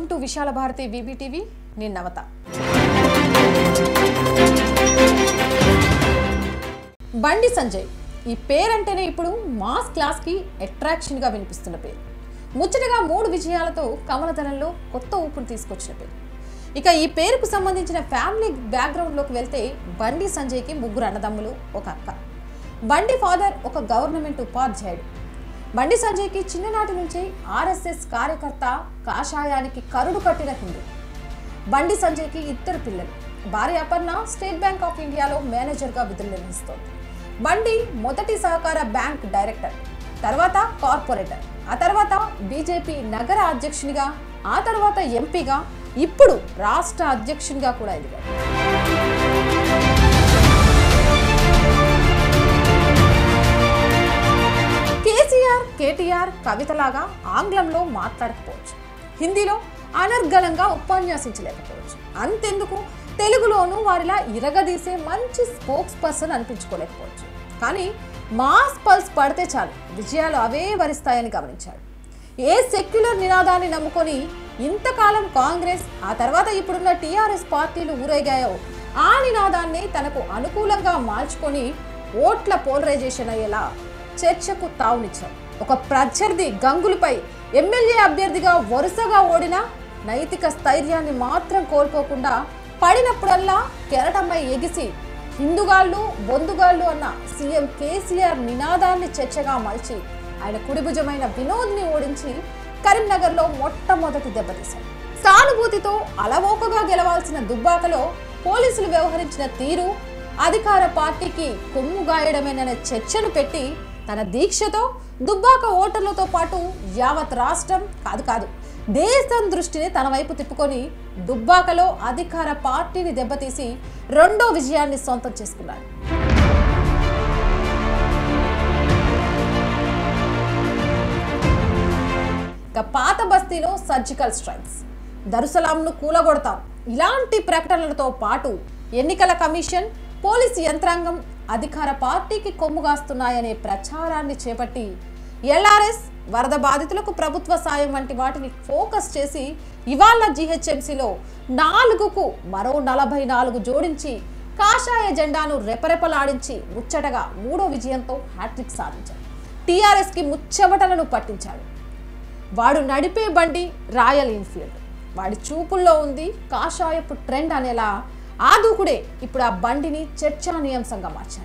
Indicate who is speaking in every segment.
Speaker 1: To విశాల భారతి వీబీటీవీ నేను నవత. బండి సంజయ్ ఈ పేరంటేనే ఇప్పుడు మాస్ క్లాస్ కి అట్రాక్షన్ గా వినిపిస్తున్న పేరు. ముచ్చటగా 3 విజయాలతో కమలదళంలో కొత్త ఊపును తీసుకొచ్చిన పేరు. ఇక ఈ పేరుకు సంబంధించిన ఫ్యామిలీ బ్యాక్గ్రౌండ్ లోకి వెళ్తే బండి సంజయ్ కి 3 అన్నదమ్ములు, ఒక అక్క. బండి ఫాదర్ ఒక గవర్నమెంట్ ఉపాధ్యాయుడు. బండి సంజయ్ కి చిన్ననాటి నుంచి ఆర్ఎస్ఎస్ కార్యకర్త, కాషాయానికి కరుడు కట్టిన హిందూ. బండి సంజయ్ కి 2 పిల్లలు. భార్య అపర్ణ స్టేట్ బ్యాంక్ ఆఫ్ ఇండియాలో మేనేజర్ గా విధులు నిర్వహిస్తోంది. బండి మొదటి సహకార బ్యాంక్ డైరెక్టర్, తర్వాత కార్పొరేటర్, ఆ తర్వాత బీజేపీ నగర అధ్యక్షునిగా, ఆ తర్వాత ఎంపీగా, ఇప్పుడు రాష్ట్ర అధ్యక్షునిగా కూడా ఎదిగారు. కేటీఆర్ కవితలాగా ఆంగ్లంలో మాట్లాడకపోవచ్చు, హిందీలో అనర్గళంగా ఉపన్యాసించలేకపోవచ్చు, అంతెందుకు తెలుగులోనూ వారిలా ఇరగదీసే మంచి స్పోక్స్ పర్సన్ అనిపించుకోలేకపోవచ్చు. కానీ మాస్ పల్స్ పడితే చాలు విజయాలు అవే వరిస్తాయని గమనించాడు. ఏ సెక్యులర్ నినాదాన్ని నమ్ముకొని ఇంతకాలం కాంగ్రెస్, ఆ తర్వాత ఇప్పుడున్న టీఆర్ఎస్ పార్టీలు ఊరేగాయో ఆ నినాదాన్ని తనకు అనుకూలంగా మార్చుకొని ఓట్ల పోలరైజేషన్ అయ్యేలా చర్చకు తావునిచ్చారు. ఒక ప్రత్యర్థి గంగులపై ఎమ్మెల్యే అభ్యర్థిగా వరుసగా ఓడినా నైతిక స్థైర్యాన్ని మాత్రం కోల్పోకుండా పడినప్పుడల్లా కెరటమై ఎగిసి హిందుగాళ్ళు బొందుగాళ్ళు అన్న సీఎం కేసీఆర్ నినాదాన్ని చర్చగా మలిచి ఆయన కుడిభుజమైన వినోద్ని ఓడించి కరీంనగర్లో మొట్టమొదటి దెబ్బతీశారు. సానుభూతితో అలవోకగా గెలవాల్సిన దుబ్బాకలో పోలీసులు వ్యవహరించిన తీరు అధికార పార్టీకి కొమ్ము గాయడమేననే చర్చను పెట్టి తన దీక్షతో దుబ్బాక ఓటర్లతో పాటు యావత్ రాష్ట్రం కాదు దేశం దృష్టిని తన వైపు తిప్పుకొని దుబ్బాకలో అధికార పార్టీని దెబ్బతీసి 2వ విజయాన్ని సొంతం చేసుకున్నాడు. ఇక పాత బస్తీలో సర్జికల్ స్ట్రైక్స్, దరుసలాంను కూలగొడతాం ఇలాంటి ప్రకటనలతో పాటు ఎన్నికల కమిషన్, పోలీసు యంత్రాంగం అధికార పార్టీకి కొమ్ముగాస్తున్నాయనే ప్రచారాన్ని చేపట్టి ఎల్ఆర్ఎస్, వరద బాధితులకు ప్రభుత్వ సాయం వంటి వాటిని ఫోకస్ చేసి ఇవాళ జీహెచ్ఎంసీలో 4కు మరో 44 జోడించి కాషాయ జెండాను రెపరెపలాడించి ముచ్చటగా 3వ విజయంతో హ్యాట్రిక్ సాధించాడు. టీఆర్ఎస్కి ముచ్చమటలను పట్టించాడు. వాడు నడిపే బండి రాయల్ ఎన్ఫీల్డ్, వాడి చూపుల్లో ఉంది కాషాయపు ట్రెండ్ అనేలా ఆ దూకుడే ఇప్పుడు ఆ బండిని చర్చానీయాంశంగా మార్చాడు.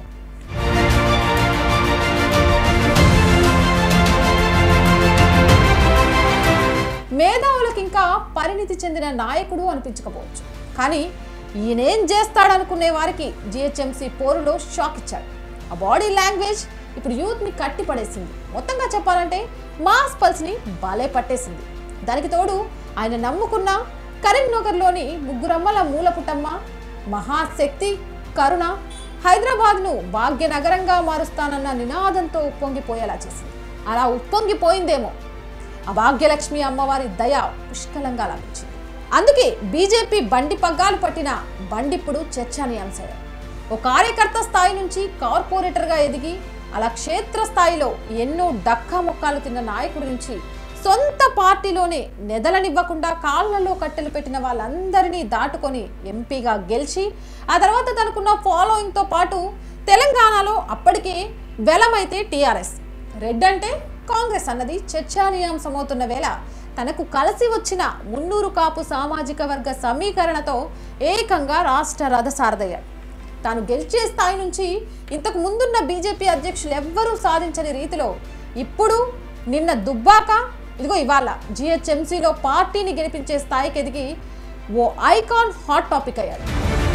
Speaker 1: మేధావులకు ఇంకా పరిణితి చెందిన నాయకుడు అనిపించకపోవచ్చు, కానీ ఈయనేం చేస్తాడనుకునే వారికి జిహెచ్ఎంసీ పోరులో షాక్ ఇచ్చాడు. ఆ బాడీ లాంగ్వేజ్ ఇప్పుడు యూత్ని కట్టిపడేసింది. మొత్తంగా చెప్పాలంటే మాస్ పల్స్ని బాలే పట్టేసింది. దానికి తోడు ఆయన నమ్ముకున్న కరీంనగర్లోని 3 అమ్మల మూలపుటమ్మ, మహాశక్తి కరుణ హైదరాబాద్ను భాగ్యనగరంగా మారుస్తానన్న నినాదంతో ఉప్పొంగిపోయేలా చేసింది. అలా ఉప్పొంగిపోయిందేమో ఆ భాగ్యలక్ష్మి అమ్మవారి దయ పుష్కలంగా లభించింది. అందుకే బీజేపీ బండి పగ్గాలు పట్టిన బండిప్పుడు చర్చానీయాంశయ్యారు. ఓ కార్యకర్త స్థాయి నుంచి కార్పొరేటర్గా ఎదిగి అలా క్షేత్రస్థాయిలో ఎన్నో డక్కా మొక్కాలు తిన్న నాయకుడి నుంచి సొంత పార్టీలోనే నెదలనివ్వకుండా కాళ్ళలో కట్టెలు పెట్టిన వాళ్ళందరినీ దాటుకొని ఎంపీగా గెలిచి ఆ తర్వాత తనకున్న ఫాలోయింగ్తో పాటు తెలంగాణలో అప్పటికే వెలమైతే టీఆర్ఎస్, రెడ్ అంటే కాంగ్రెస్ అన్నది చర్చానీయాంశమవుతున్న వేళ తనకు కలిసి వచ్చిన 300 కాపు సామాజిక వర్గ సమీకరణతో ఏకంగా రాష్ట్ర రథసారథయ్యాడు. తాను గెలిచే స్థాయి నుంచి ఇంతకు ముందున్న బీజేపీ అధ్యక్షులు ఎవ్వరూ సాధించని రీతిలో ఇప్పుడు నిన్న దుబ్బాక, ఇదిగో ఇవాళ జిహెచ్ఎంసీలో పార్టీని గెలిపించే స్థాయికి ఎదిగి ఓ ఐకాన్ హాట్ టాపిక్ అయ్యాడు.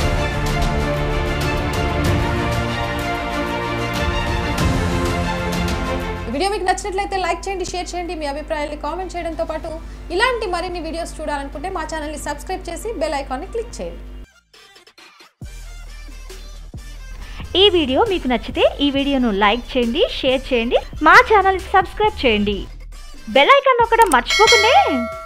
Speaker 1: వీడియో మీకు నచ్చినట్లయితే లైక్ చేయండి, షేర్ చేయండి, మీ అభిప్రాయాన్ని కామెంట్ చేయడంతో పాటు ఇలాంటి మరిన్ని వీడియోస్ చూడాలనుకుంటే మా ఛానల్ని సబ్స్క్రైబ్ చేసి బెల్ ఐకాన్ని క్లిక్ చేయండి.
Speaker 2: ఈ వీడియో మీకు నచ్చితే ఈ వీడియోను లైక్ చేయండి, షేర్ చేయండి, మా ఛానల్ని సబ్స్క్రైబ్ చేయండి, బెల్ ఐకాన్ నొక్కడం మర్చిపోకండి.